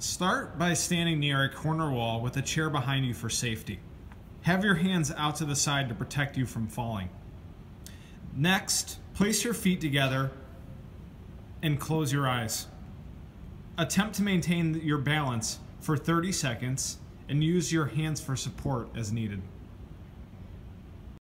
Start by standing near a corner wall with a chair behind you for safety. Have your hands out to the side to protect you from falling. Next, place your feet together and close your eyes. Attempt to maintain your balance for 30 seconds and use your hands for support as needed.